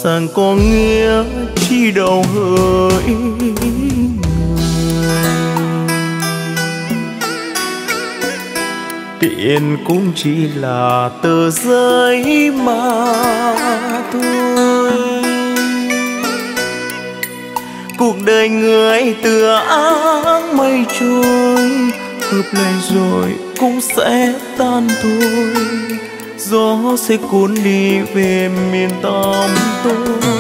rằng có nghĩa chi đâu hỡi tiền cũng chỉ là tờ giấy mà thôi. Cuộc đời người tựa áng mây trôi, hợp lại rồi cũng sẽ tan thôi. Gió sẽ cuốn đi về miền tăm tối.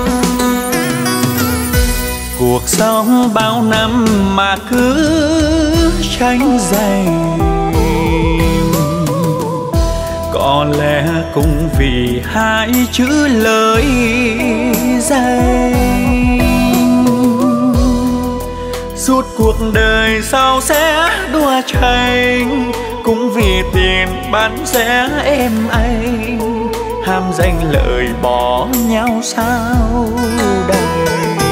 Cuộc sống bao năm mà cứ tranh giành, có lẽ cũng vì hai chữ lời danh. Suốt cuộc đời sau sẽ đua tranh, cũng vì tiền bán rẻ em anh. Ham danh lợi bỏ nhau sao đây.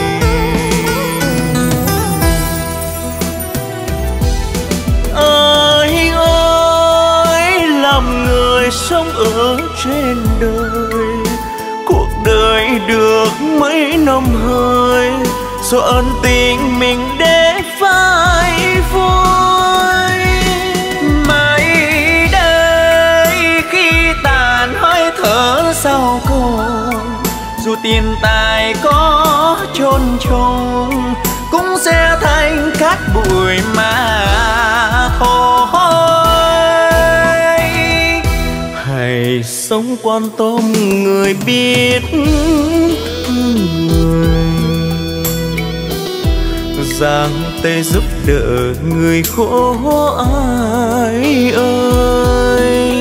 Ơi ơi, làm người sống ở trên đời, cuộc đời được mấy năm hơi, do ân tình mình để phai vui. Mai đây khi tàn hơi thở sau cùng, dù tiền tài có chôn chung, cũng sẽ thành cát bụi mà thôi. Hãy sống quan tâm người biết thương người, giang tay giúp đỡ người khổ ai ơi.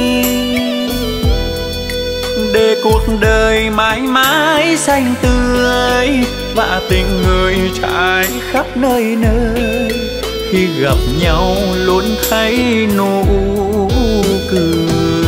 Để cuộc đời mãi mãi xanh tươi và tình người trải khắp nơi nơi, khi gặp nhau luôn thấy nụ cười.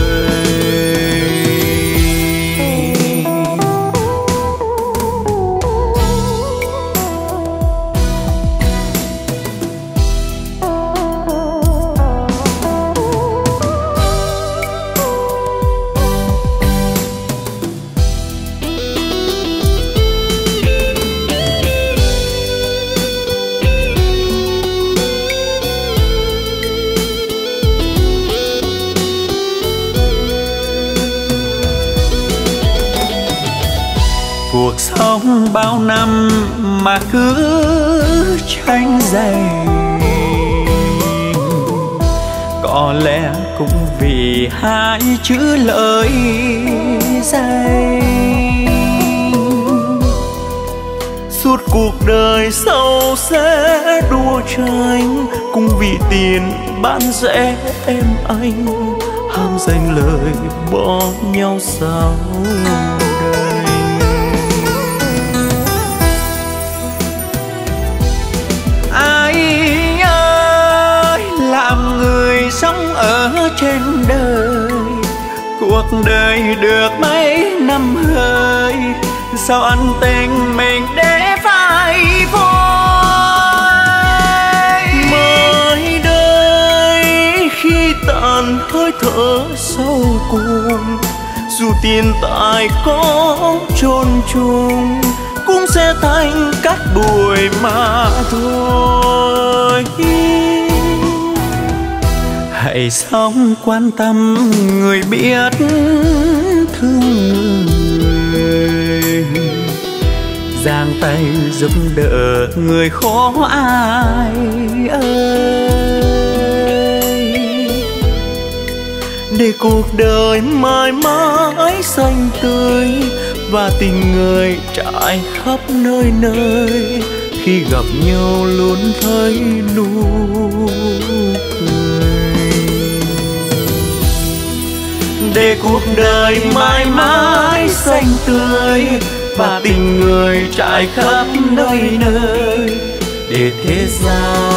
Cuộc sống bao năm mà cứ tranh giành, có lẽ cũng vì hai chữ lời danh. Suốt cuộc đời sau sẽ đua tranh, cũng vì tiền bán rẻ em anh. Ham danh lời bỏ nhau sao đây. Làm người sống ở trên đời, cuộc đời được mấy năm hơi, sao ân tình mình để phai phôi. Mới đây khi tàn hơi thở sau cùng, dù tiền tài có chôn chung, cũng sẽ thành cát bụi mà thôi. Hãy sống quan tâm người biết thương người, giang tay giúp đỡ người khổ ai ơi. Để cuộc đời mãi mãi xanh tươi và tình người trải khắp nơi nơi, khi gặp nhau luôn thấy nụ cười. Để cuộc đời mãi mãi xanh tươi và tình người trải khắp nơi nơi, để thế gian